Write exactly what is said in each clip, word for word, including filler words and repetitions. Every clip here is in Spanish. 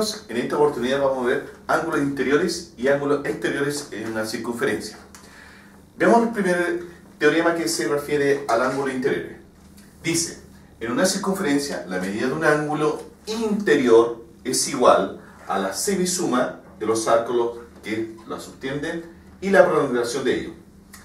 menos en esta oportunidad vamos a ver ángulos interiores y ángulos exteriores en una circunferencia. Veamos el primer teorema que se refiere al ángulo interior. Dice, en una circunferencia la medida de un ángulo interior es igual a la semisuma de los ángulos que la sostienen y la prolongación de ellos.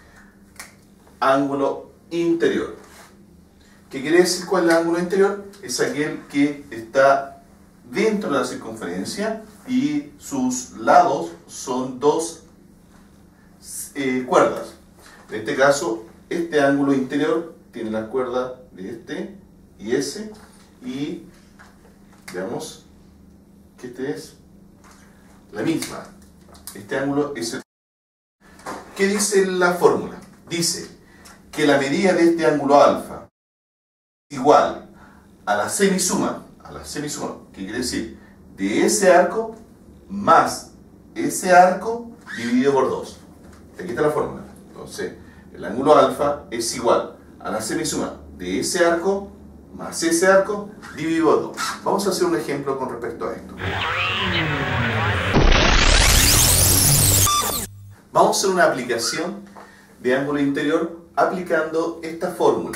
Ángulo interior. ¿Qué quiere decir cuál es el ángulo interior? Es aquel que está dentro de la circunferencia y sus lados son dos eh, cuerdas. En este caso, este ángulo interior tiene la cuerda de este y ese, y veamos que este es la misma. Este ángulo es el... ¿Qué dice la fórmula? Dice que la medida de este ángulo alfa es igual a la semisuma, a la semisuma, ¿qué quiere decir? De ese arco más ese arco dividido por dos. Aquí está la fórmula. Entonces, el ángulo alfa es igual a la semisuma de ese arco más ese arco dividido por dos. Vamos a hacer un ejemplo con respecto a esto. Vamos a hacer una aplicación de ángulo interior aplicando esta fórmula.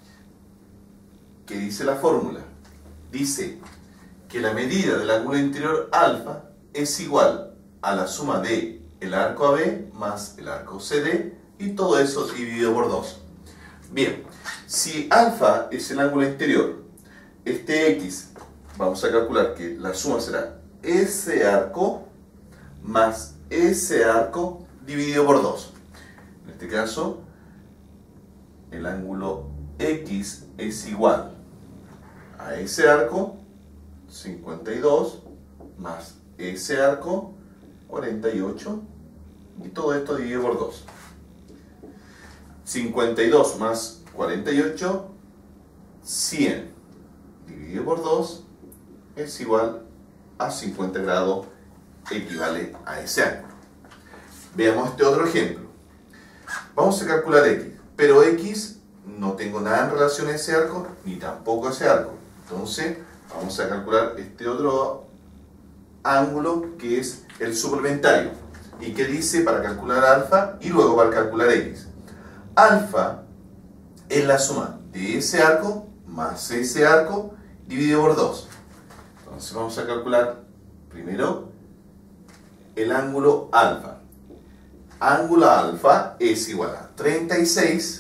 ¿Qué dice la fórmula? Dice que la medida del ángulo interior alfa es igual a la suma de el arco A B más el arco C D y todo eso dividido por dos. Bien, si alfa es el ángulo interior, este X, vamos a calcular que la suma será ese arco más ese arco dividido por dos. En este caso, el ángulo X es igual a ese arco, cincuenta y dos, más ese arco, cuarenta y ocho, y todo esto dividido por dos. cincuenta y dos más cuarenta y ocho, cien, dividido por dos, es igual a cincuenta grados, equivale a ese ángulo. Veamos este otro ejemplo. Vamos a calcular X, pero X no tengo nada en relación a ese arco, ni tampoco a ese arco. Entonces, vamos a calcular este otro ángulo que es el suplementario. ¿Y qué dice para calcular alfa y luego para calcular X? Alfa es la suma de ese arco más ese arco dividido por dos. Entonces vamos a calcular primero el ángulo alfa. Ángulo alfa es igual a treinta y seis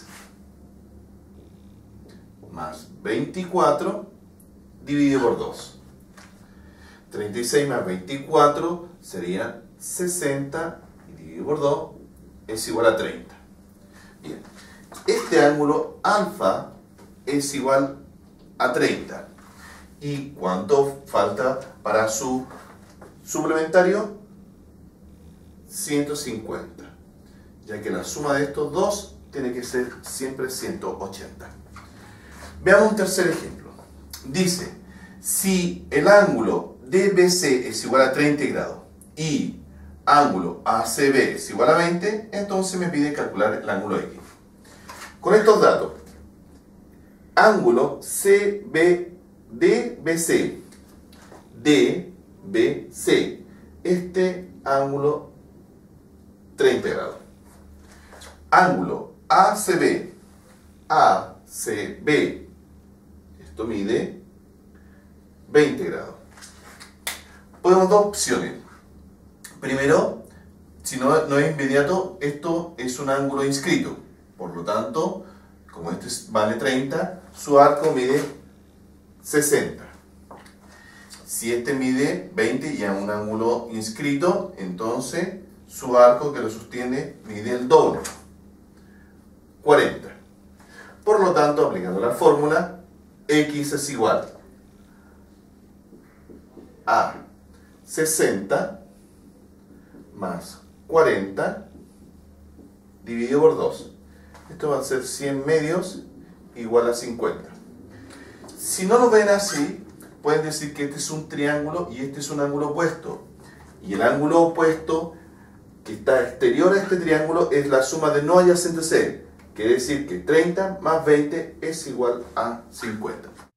más veinticuatro dividido por dos. treinta y seis más veinticuatro sería sesenta y dividido por dos es igual a treinta. Bien, este ángulo alfa es igual a treinta. ¿Y cuánto falta para su suplementario? ciento cincuenta, ya que la suma de estos dos tiene que ser siempre ciento ochenta. Veamos un tercer ejemplo. Dice, si el ángulo D B C es igual a treinta grados y ángulo A C B es igual a veinte, entonces me pide calcular el ángulo X. Con estos datos, ángulo C B D B C, D B C, este ángulo treinta grados. Ángulo A C B, A C B, esto mide veinte grados. Podemos dos opciones. Primero, si no, no es inmediato, esto es un ángulo inscrito. Por lo tanto, como este vale treinta, su arco mide sesenta. Si este mide veinte y es un ángulo inscrito, entonces su arco que lo sostiene mide el doble, cuarenta. Por lo tanto, aplicando la fórmula, X es igual a sesenta más cuarenta dividido por dos. Esto va a ser cien medios igual a cincuenta. Si no lo ven así, pueden decir que este es un triángulo y este es un ángulo opuesto. Y el ángulo opuesto que está exterior a este triángulo es la suma de no adyacentes a él. Quiere decir que treinta más veinte es igual a cincuenta.